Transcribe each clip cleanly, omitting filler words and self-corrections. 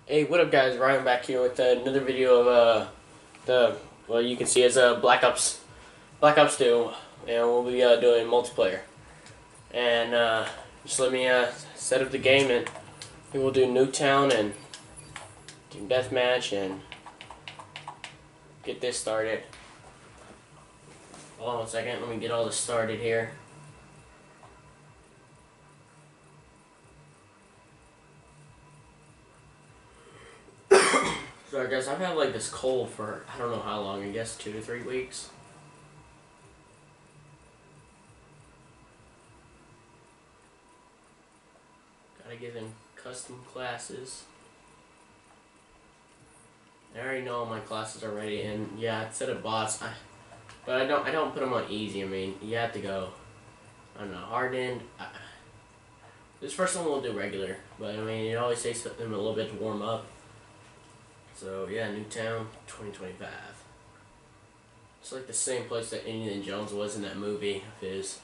Hey, what up guys, Ryan back here with another video of well, you can see it's Black Ops 2, and we'll be doing multiplayer. And just let me set up the game, and we'll do Nuketown and Team Deathmatch and get this started. Hold on one second, let me get all this started here. Sorry guys, I've had like this cold for I don't know how long, I guess 2 to 3 weeks. Gotta give him custom classes. I already know all my classes already, and yeah, instead of bots, but I don't put them on easy. I mean, you have to go, I don't know, hardened. This first one we'll do regular, but I mean, it always takes them a little bit to warm up. So yeah, Nuketown 2025. It's like the same place that Indiana Jones was in that movie of his.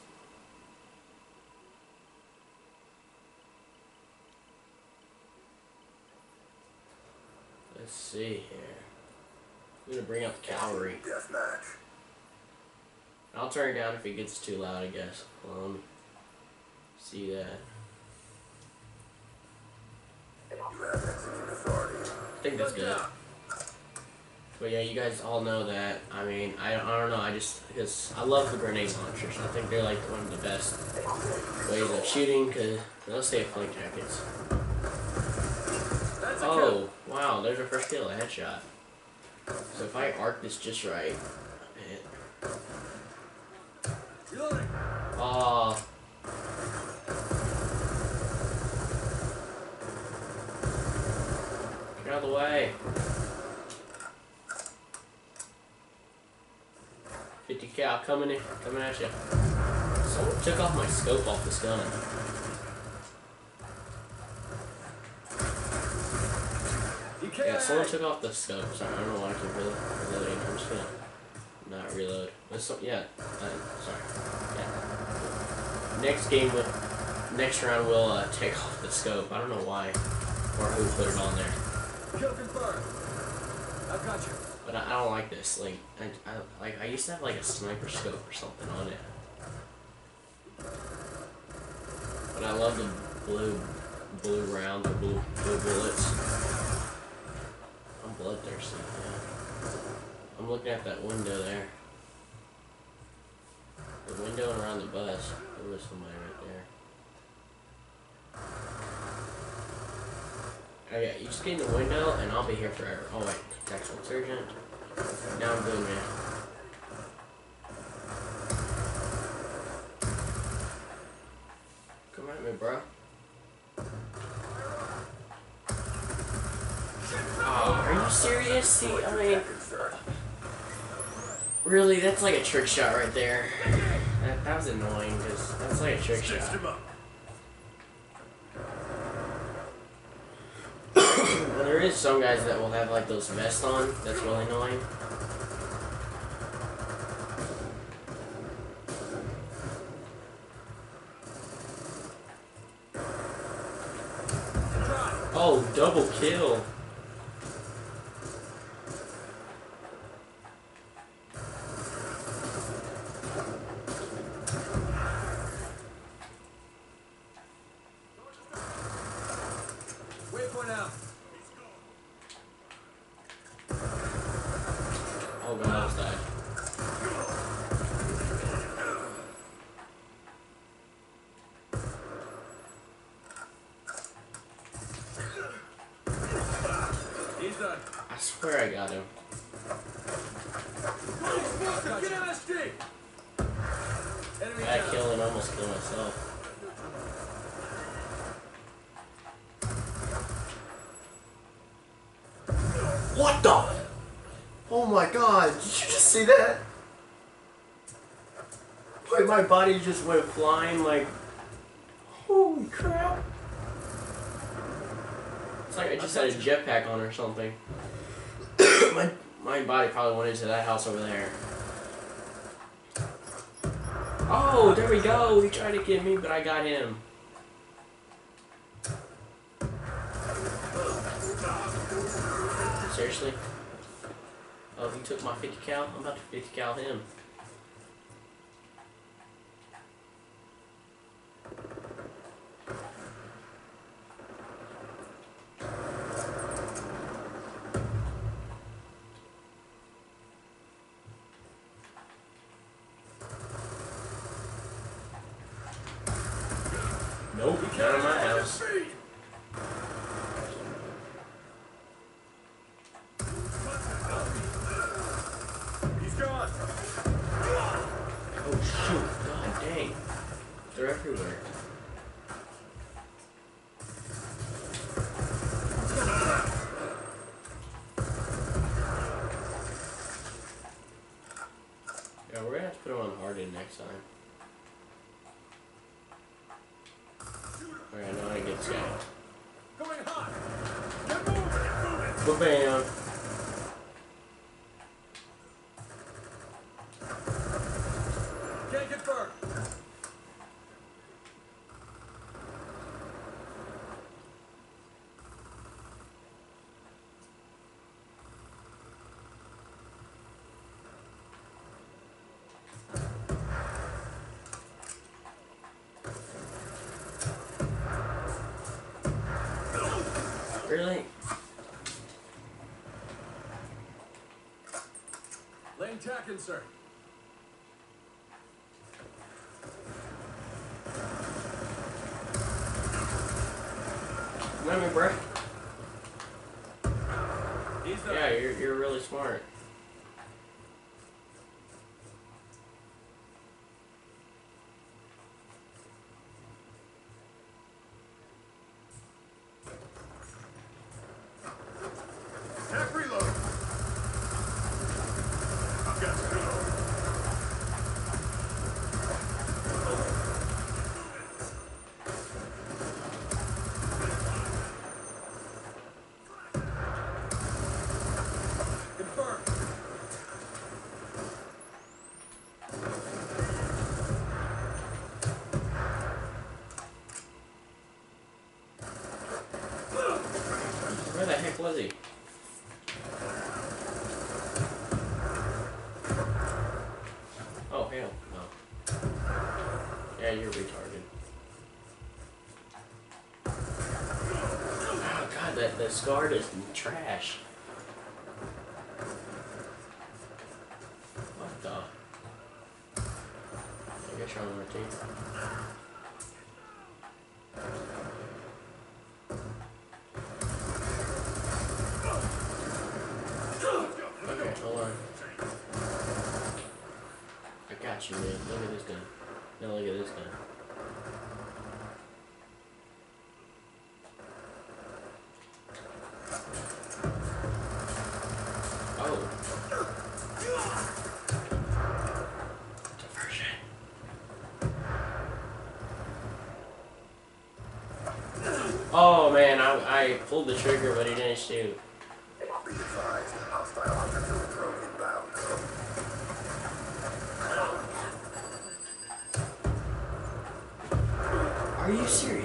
Let's see here. I'm gonna bring up cavalry. Deathmatch. I'll turn it down if it gets too loud, I guess. Well, let me see that. You have executed authority. I think that's good. But yeah, you guys all know that. I mean, I don't know. Because I love the grenade launchers. I think they're like one of the best ways of shooting because they'll stay flak jackets. Oh, wow! There's our first kill, a headshot. So if I arc this just right, oh. Get out of the way. 50 cal coming at you. Someone took off my scope off this gun. Yeah, someone took off the scope. Sorry, I don't know why I keep reloading. I'm just gonna not reload. Yeah, sorry. Yeah. Next round we'll take off the scope. I don't know why or who put it on there. Kill confirmed. I've got you. But I don't like this. I used to have like a sniper scope or something on it. But I love the blue rounds or blue bullets. I'm bloodthirsty. Yeah. I'm looking at that window there. The window and around the bus. There was somebody right there. Oh yeah, you just get in the window and I'll be here forever. Oh wait, contextual insurgent. Now I'm good, man. Come at me, bro. Oh, are you serious? See, I mean, really, that's like a trick shot right there. That was annoying, because that's like a trick shot. Well, there is some guys that will have like those vests on. That's really annoying. Oh, double kill. Waypoint out. Oh god, I almost died. He's done. I swear I got him. Get MSD. Enemy I down. killed and almost killed myself. What the? Oh my god, did you just see that? My body just went flying like, holy crap. It's like I just had a jetpack on or something. my body probably went into that house over there. Oh, there we go. He tried to get me, but I got him. seriously? Oh, he took my 50 cal? I'm about to 50 cal him. Nope, not in my house. He's gone. Oh shoot, god dang. They're everywhere. Yeah, we're gonna have to put him on hardened next time. Alright, now I get this guy. Going hot. Get moving. Get moving. Ba-bam. Can't get burned. Really? Laying tack insert. Come at me, bro. He's done. Yeah, you're really smart. Tack reload. I've got to reload. Confirmed. Where the heck was he? Oh, hell, no. Yeah, you're retarded. Oh, God, that scar is trash. What the? I guess you're on my team. Okay, hold on. I got you, man. Look at this gun. Now look at this gun. Oh. Diversion. Oh man, I pulled the trigger, but he didn't shoot. Be advised, hostile hunter drone inbound. Are you serious?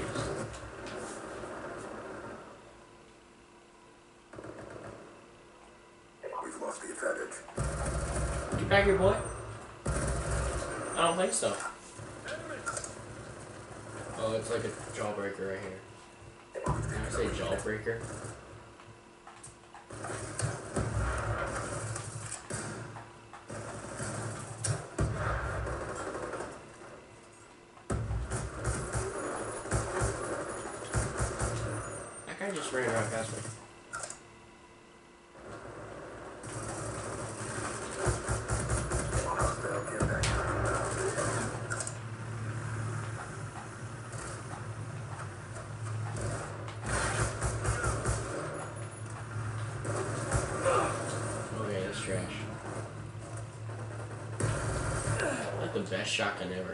We've lost the advantage. Get back here, boy. I don't think so. Oh, it's like a jawbreaker right here. Did I say jawbreaker? That guy just ran right past me. Hostile care package inbound. Okay, that's trash. Like the best shotgun ever.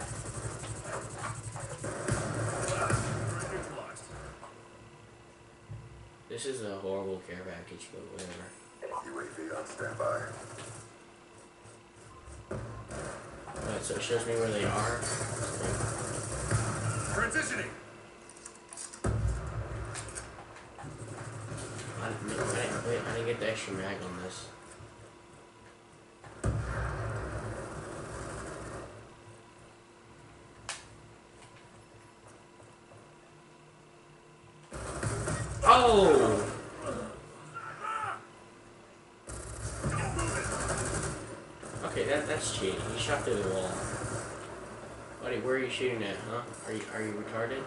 This is a horrible care package, but whatever. UAV on standby. Alright, so it shows me where they are. Transitioning. I wait, I didn't get the extra mag on this. Oh! Okay, that's cheating. He shot through the wall. Buddy, where are you shooting at, huh? Are you retarded?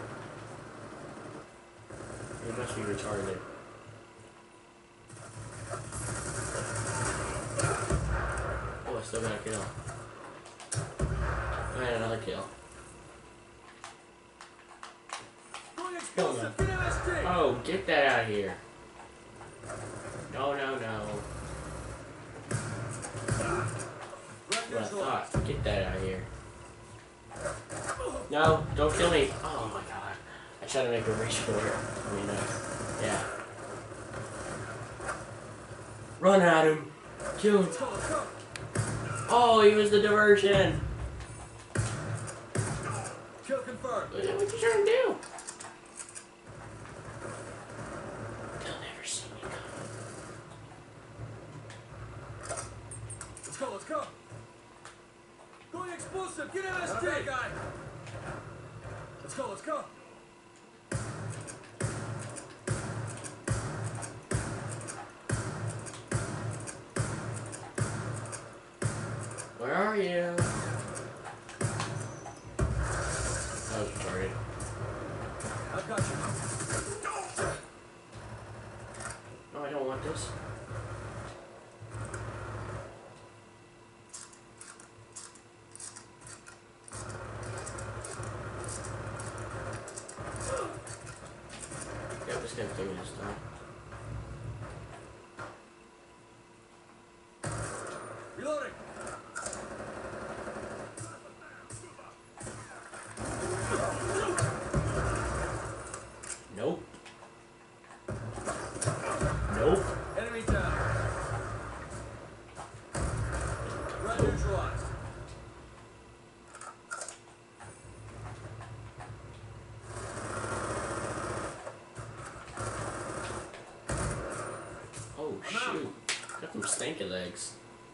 You must be retarded. Oh, I still got a kill. And another kill. Going explosive. Get MST. Oh, get that out of here. No, no, no. Right What I neutralized. thought. Get that out of here. No, don't kill me. Oh my god. I tried to make a reach for it. I mean, yeah. Run at him. Kill him. Let's go. Oh, he was the diversion. Kill confirmed. What you trying to do? They'll never see me coming. Let's go. Going explosive. Get MST. That guy. Let's go. Where are you? That was retarded. I've got you. No, I don't want this. Yep, just gonna do this time. Reloading. Nope. Nope. Enemy down. Right neutralized. Oh shoot. Got them stinky legs.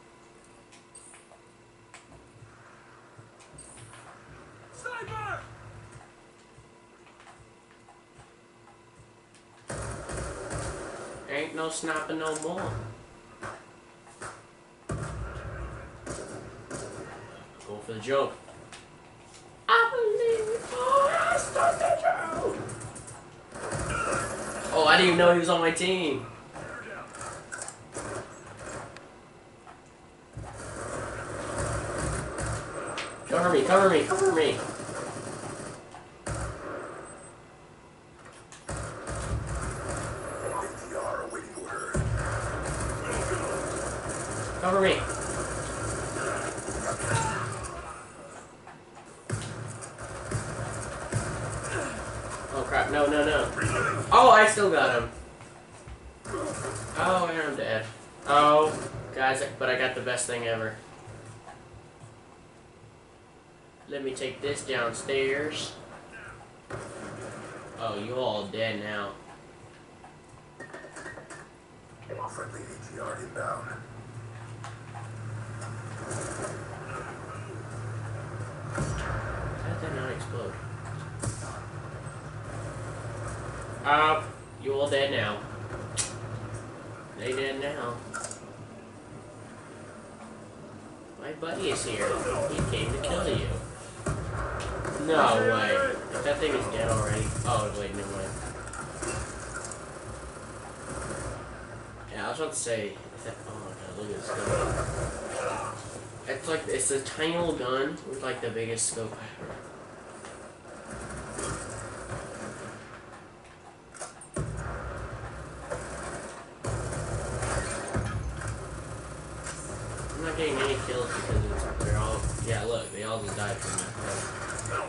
Sniper! Ain't no snapping no more. Go for the joke. I believe I start the joke. Oh, I didn't even know he was on my team. Cover me, cover me, cover me. ATR awaiting order. Cover me. Oh crap, no, no, no. Oh, I still got him. Oh, and I'm dead. Oh, guys, but I got the best thing ever. Let me take this downstairs. Oh, you all dead now. Friendly ATR inbound. How did that not explode? You all dead now. They dead now. My buddy is here. He came to kill you. No way. If that thing is dead already. Oh, wait, never mind. Yeah, I was about to say. Is that, oh my god, look at this gun. It's like, it's a tiny little gun with like the biggest scope ever. I'm not getting any kills because it's, they're all, yeah, look, they all just died from that.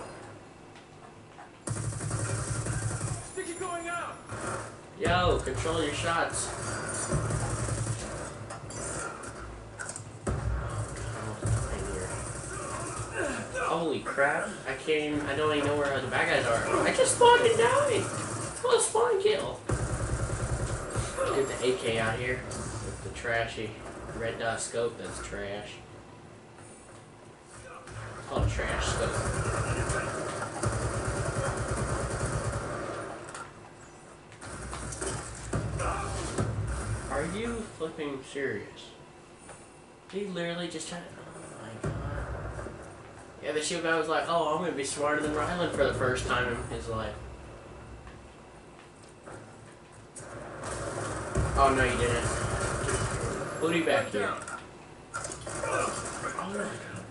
Sticky going out. Yo, control your shots. Holy crap, I can't even, I don't even know where the bad guys are. I just spawned and died. Well, spawn kill. Get the AK out here with the trashy red dot scope. That's trash. It's called a trash scope. Are you flipping serious? He literally just tried. Oh my god. Yeah, the shield guy was like, "Oh, I'm gonna be smarter than Ryland for the first time in his life." Oh no, you didn't. Booty back here. Oh.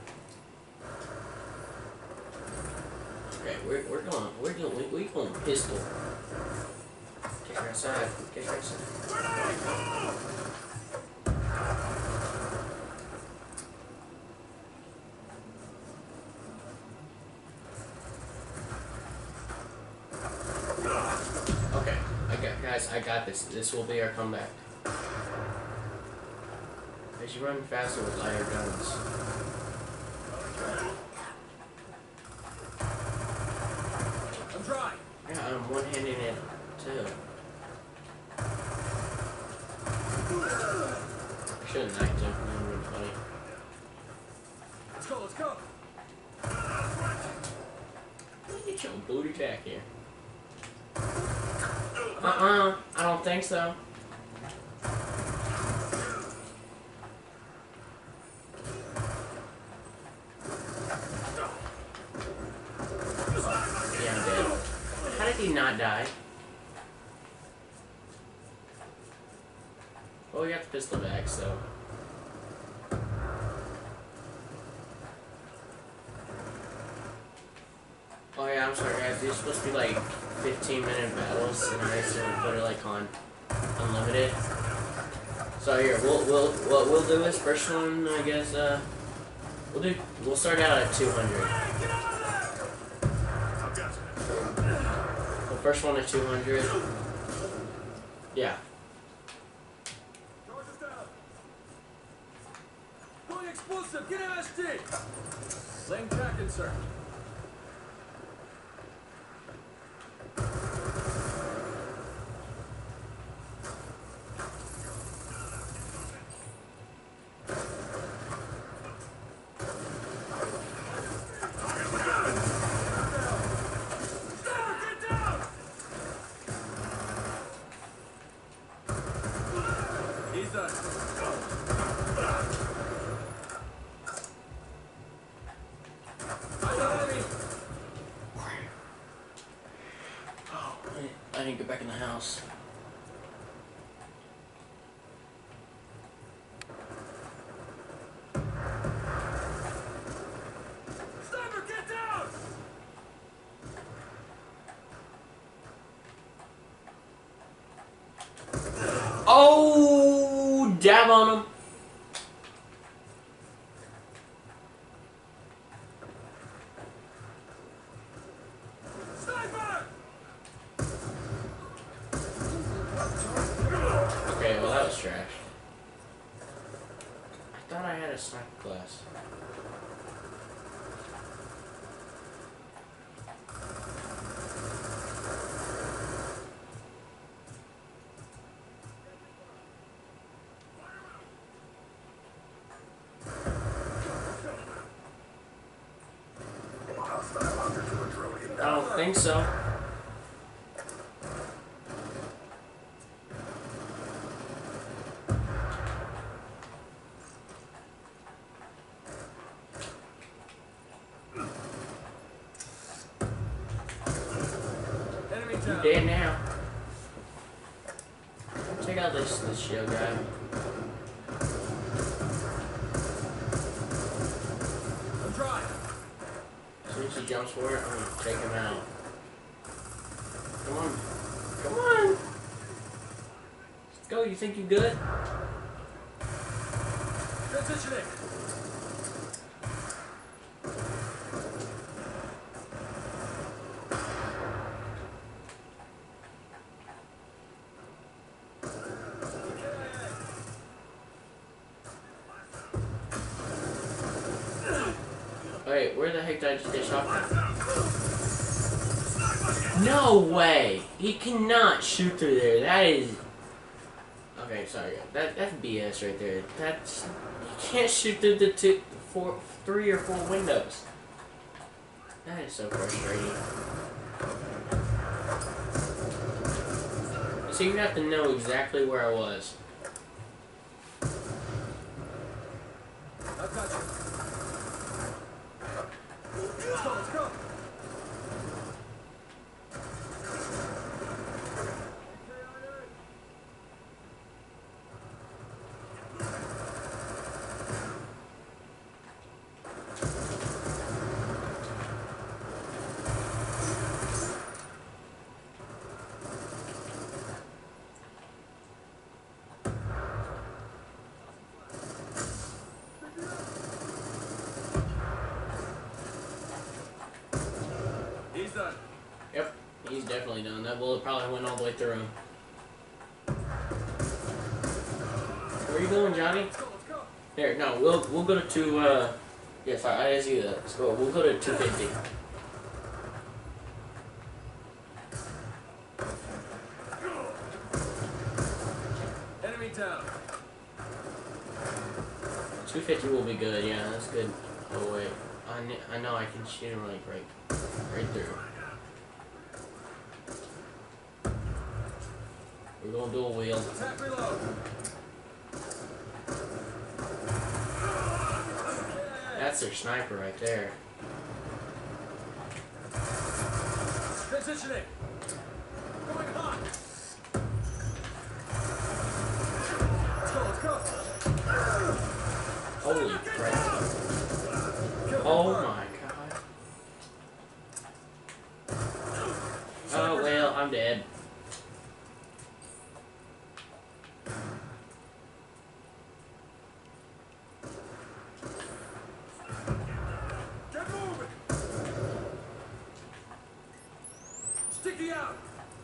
Okay, we're going pistol. Get her outside. Get her outside. Okay, guys, I got this. This will be our comeback. As you run faster with lighter guns. I'm dry. Yeah, I'm one-handing it too. I shouldn't act him. That would be funny. Let's go, let's go. Get your booty back here. I don't think so. Yeah, I'm dead. How did he not die? Well, we got the pistol back, so. Oh yeah, I'm sorry guys, these are supposed to be like 15-minute battles, and I accidentally put it like on unlimited. So here, what we'll do is first one, I guess, we'll start out at 200. The first one at 200. Yeah. Charge us down. Going explosive. Get MSD. Laying track insert. I need to get back in the house. Sniper, get down! Oh, dab on him. Sniper! Okay, well that was trash. I thought I had a sniper class. Hostile hunter to a drone I inbound. don't think so. Enemy You down. dead now. Check out this shield guy. I'm dry. As soon as he jumps for it, I'm gonna take him out. Come on. Come on. Let's go. You think you good? Transitioning. Wait, where the heck did I just get shot from? No way! He cannot shoot through there. That is... Okay, sorry. That's BS right there. That's you can't shoot through the three or four windows. That is so frustrating. So you have to know exactly where I was. I've got you. Let's go, let's go. He's done. Yep, he's definitely done. That bullet probably went all the way through him. Where you going, Johnny? Let's go, let's go. Here, no, we'll go to yeah, sorry, I didn't see that. Let's go. We'll go to 250. Enemy down. 250 will be good. Yeah, that's good. Oh wait, I know I can shoot him like right through. We're gonna do a wheel. Attack reload. That's their sniper right there. Transitioning. Going hot. Let's go, let's go. Holy crap! Kill Oh confirmed. my god. Oh well, I'm dead. Get moving. Sticky out.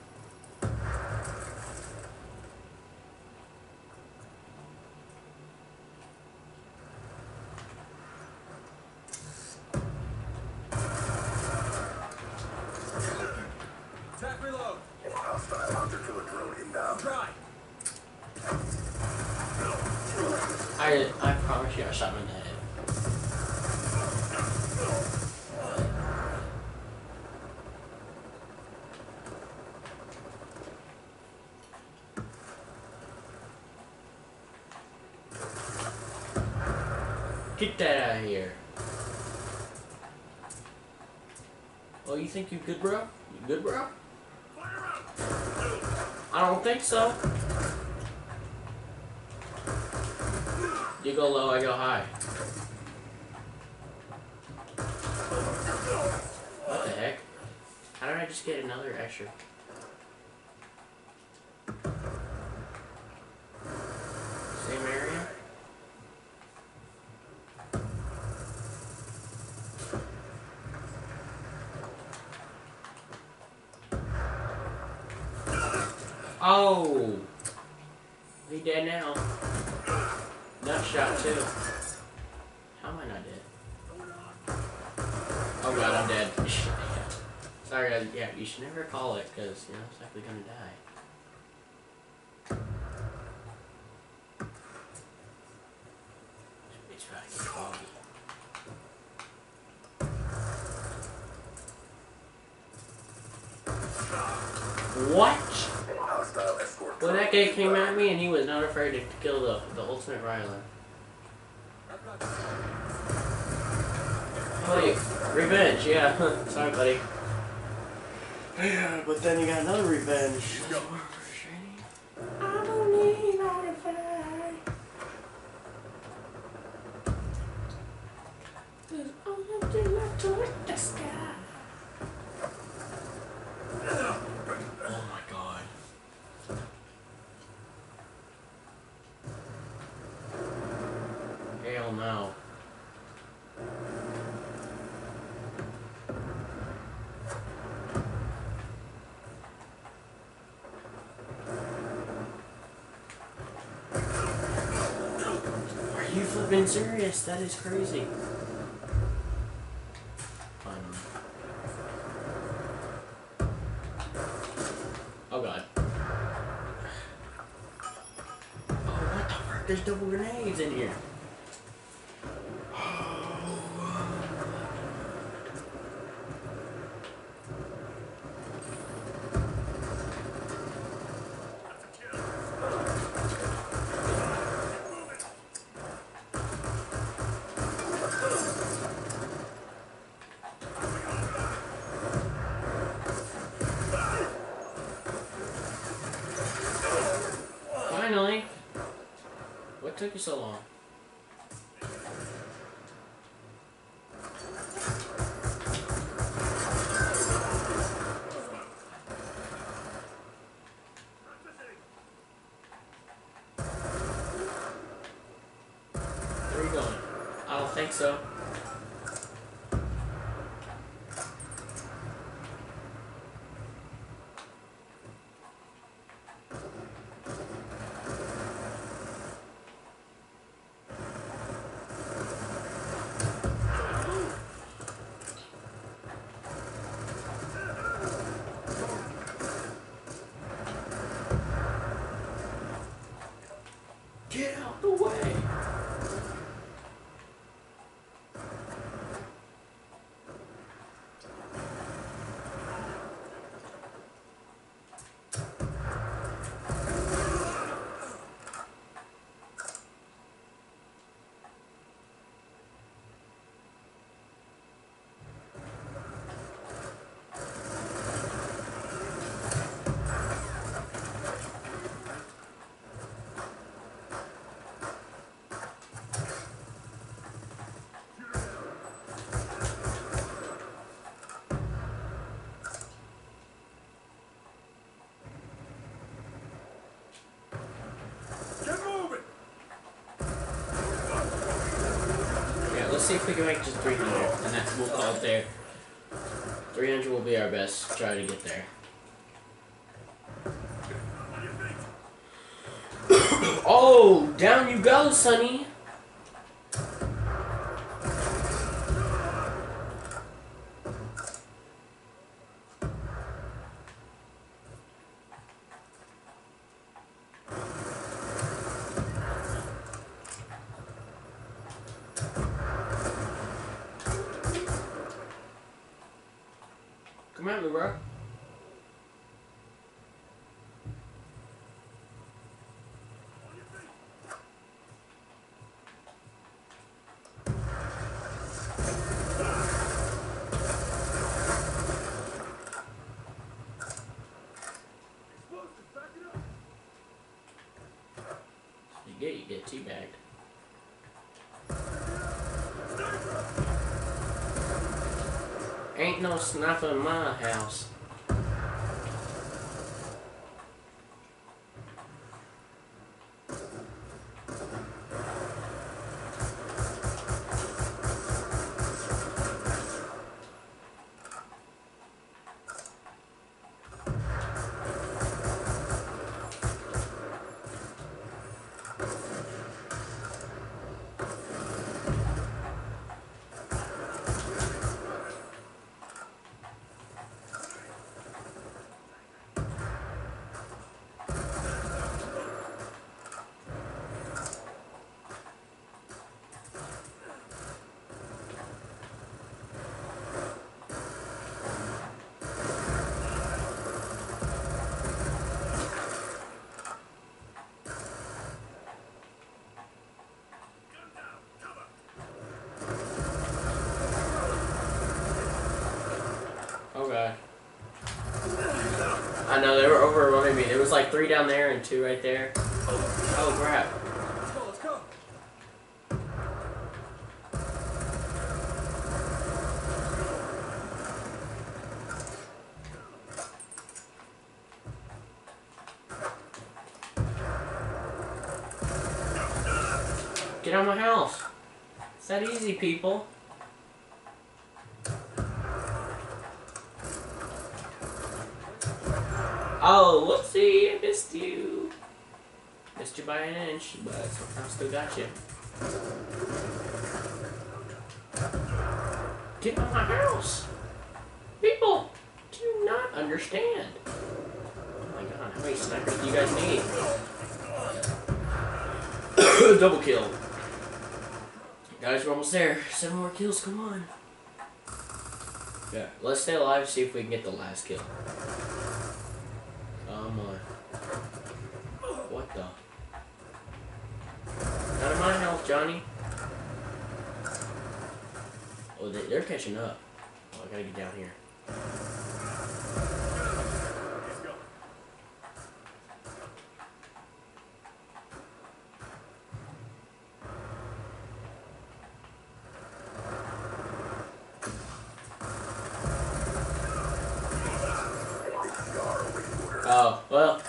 Attack reload. Hostile hunter killer drone inbound. Try. I promise you, I shot him in the head. Get that out of here. Oh, you think you good, bro? You good, bro? I don't think so. You go low, I go high. What the heck? How did I just get another extra? Same area? Oh! He dead now. Nut shot too. How am I not dead? Oh god, I'm dead. Sorry guys, yeah, you should never call it, because, you know, it's likely gonna die. It's about to get foggy. What? Hostile escort Well, drone that guy came at inbound. me and he was not afraid to kill the ultimate Rylan. I've got you. Oh, revenge, yeah. Sorry, buddy. Yeah, but then you got another revenge. I don't need no revenge. 'Cause all I do is touch the sky. Oh my god. Hell no. Are you flipping serious? That is crazy. Oh god. crap, there's double grenades in here. Finally! What took you so long? Where are you going? I don't think so. Get out the way! Get moving! Yeah, let's see if we can make just 300, and that's we'll call it there. 300 will be our best. Try to get there. Oh, down you go, Sonny. Come at me, bro. You get teabagged. Ain't no sniper in my house. Oh god. I know, they were overrunning me. There was like 3 down there and 2 right there. Oh crap. Let's go, let's go! Get out of my house. It's that easy, people. Oh, whoopsie, I missed you. Missed you by an inch, but I still got you. Get out of my house. People, do you not understand? Oh my god, how many snipers do you guys need? Double kill. Guys, we're almost there. 7 more kills, come on. Yeah, let's stay alive and see if we can get the last kill. Come on. What the? Out of my health, Johnny. Oh, they're catching up. Oh, I gotta get down here. He's gone. Oh, well.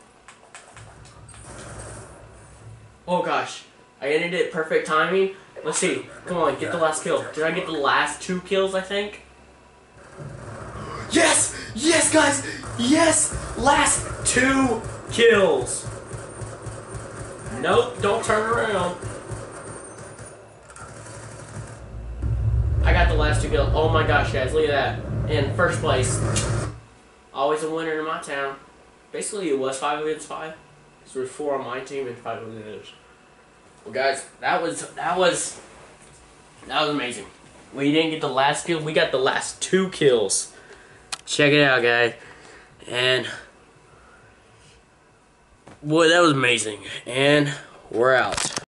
Oh gosh. I ended it perfect timing. Let's see. Come on, get the last kill. Did I get the last 2 kills, I think? Yes! Yes, guys! Yes! Last 2 kills! Nope, don't turn around. I got the last 2 kills. Oh my gosh, guys, look at that. In first place. Always a winner in my town. Basically, it was 5 against 5. So there was 4 on my team and 5 on theirs. Well, guys, that was amazing. We didn't get the last kill. We got the last 2 kills. Check it out, guys. And boy, that was amazing. And we're out.